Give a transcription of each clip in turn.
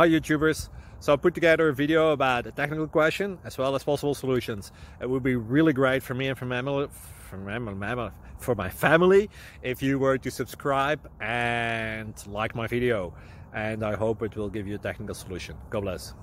Hi YouTubers! So I put together a video about a technical question as well as possible solutions. It would be really great for me and for my family if you were to subscribe and like my video, and I hope it will give you a technical solution. God bless.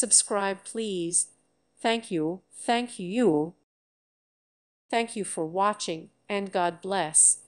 Subscribe, please. Thank you. Thank you. Thank you for watching, and God bless.